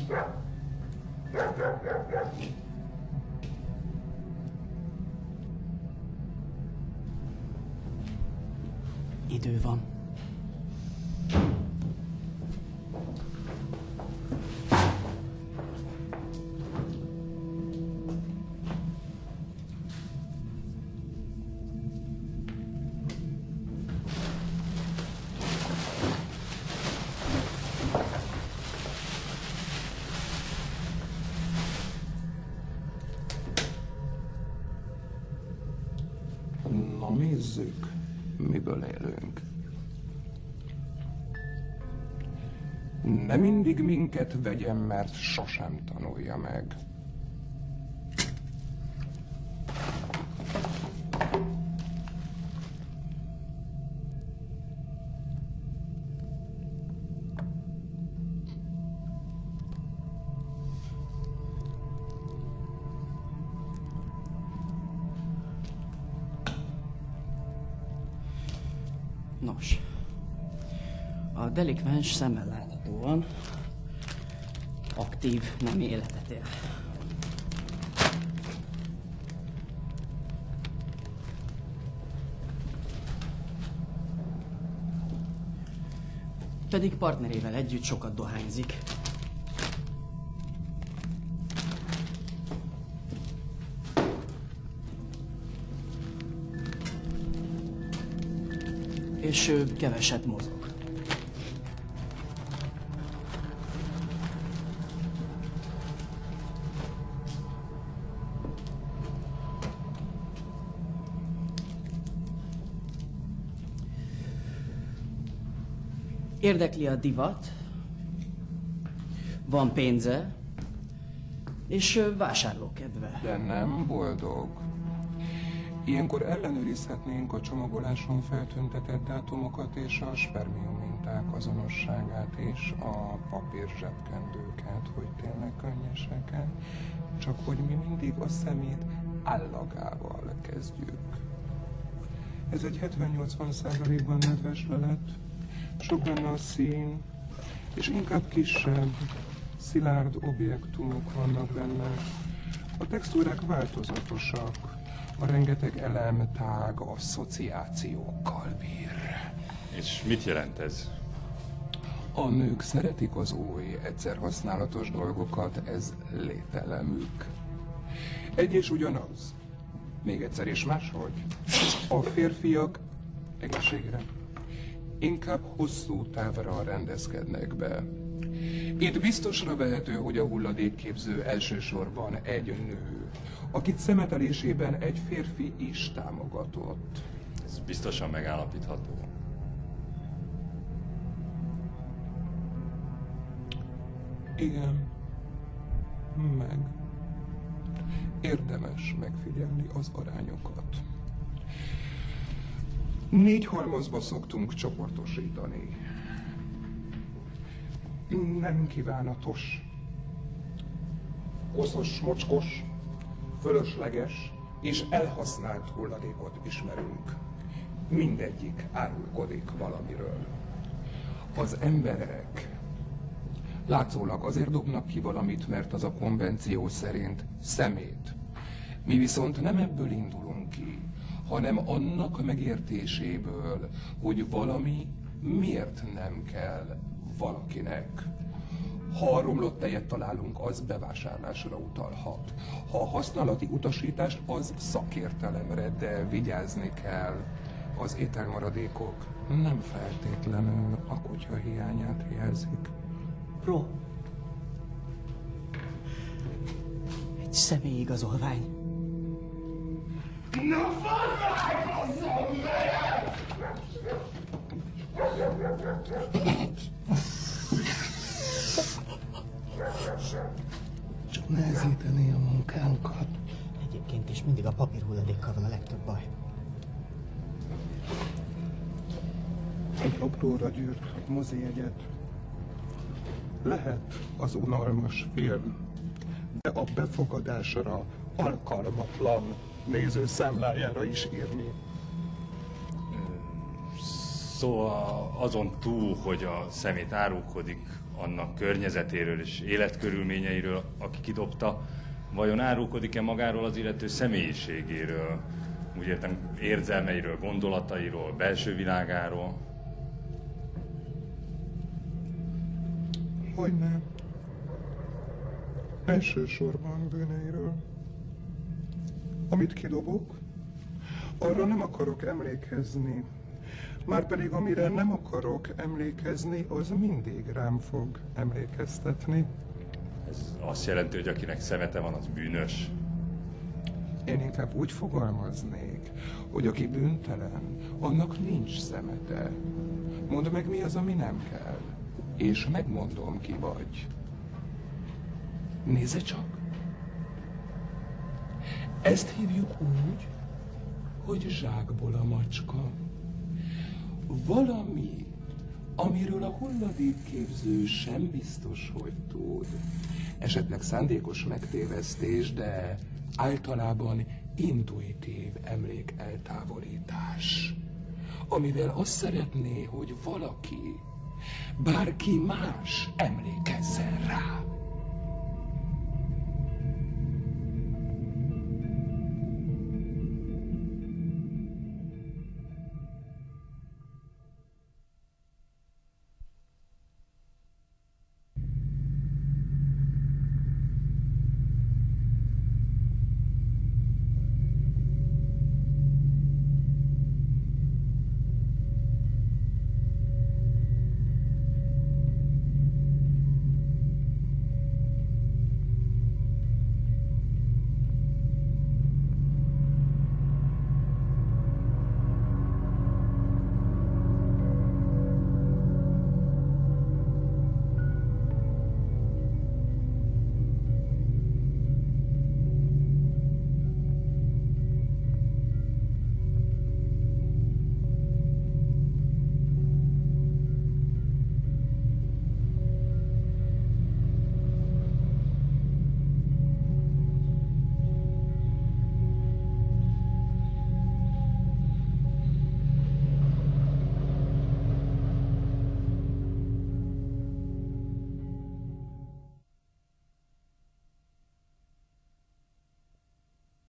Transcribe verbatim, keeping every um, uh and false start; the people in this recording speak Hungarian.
Idő van. Na nézzük, miből élünk. Ne mindig minket vegyen, mert sosem tanulja meg. Nos, a delikvens szemmel láthatóan aktív nemi életet él. Pedig partnerével együtt sokat dohányzik. És ő keveset mozog. Érdekli a divat, van pénze, és vásárlókedve. De nem boldog. Ilyenkor ellenőrizhetnénk a csomagoláson feltüntetett dátumokat és a spermium minták azonosságát és a papír zsebkendőket, hogy tényleg könnyesek-e, csak hogy mi mindig a szemét állagával kezdjük. Ez egy hetven-nyolcvan százalékban nedves lelet, sok benne a szín, és inkább kisebb, szilárd objektumok vannak benne. A textúrák változatosak. A rengeteg elem tág asszociációkkal bír. És mit jelent ez? A nők szeretik az új, egyszer használatos dolgokat, ez lételemük. Egy és ugyanaz. Még egyszer és máshogy. A férfiak egészségre inkább hosszú távra rendezkednek be. Itt biztosra vehető, hogy a hulladékképző elsősorban egy nő, akit szemetelésében egy férfi is támogatott. Ez biztosan megállapítható. Igen, meg. Érdemes megfigyelni az arányokat. Négy halmazba szoktunk csoportosítani. Nem kívánatos, koszos, mocskos, fölösleges és elhasznált hulladékot ismerünk. Mindegyik árulkodik valamiről. Az emberek látszólag azért dobnak ki valamit, mert az a konvenció szerint szemét. Mi viszont nem ebből indulunk ki, hanem annak megértéséből, hogy valami miért nem kell valakinek. Ha a romlott tejet találunk, az bevásárlásra utalhat. Ha a használati utasítást, az szakértelemre, de vigyázni kell. Az ételmaradékok nem feltétlenül a kutya hiányát jelzik. Pro. Egy személyigazolvány. Na foglalkozzon vele! Csak nehezíteni a munkánkat. Egyébként is mindig a papírhulladékkal van a legtöbb baj. Egy apróra gyűrt mozijegyet. Lehet az unalmas film, de a befogadásra alkalmatlan néző számlájára is írni. Szóval azon túl, hogy a szemét árulkodik, annak környezetéről és életkörülményeiről, aki kidobta, vajon árulkodik-e magáról az illető személyiségéről, úgy értem érzelmeiről, gondolatairól, belső világáról? Hogyne. Elsősorban bűneiről. Amit kidobok, arra nem akarok emlékezni. Márpedig amire nem akarok emlékezni, az mindig rám fog emlékeztetni. Ez azt jelenti, hogy akinek szemete van, az bűnös? Én inkább úgy fogalmaznék, hogy aki bűntelen, annak nincs szemete. Mondd meg, mi az, ami nem kell, és megmondom, ki vagy. Nézze csak! Ezt hívjuk úgy, hogy zsákból a macska. Valami, amiről a hulladékképző sem biztos, hogy tud. Esetleg szándékos megtévesztés, de általában intuitív emlékeltávolítás. Amivel azt szeretné, hogy valaki, bárki más emlékezzen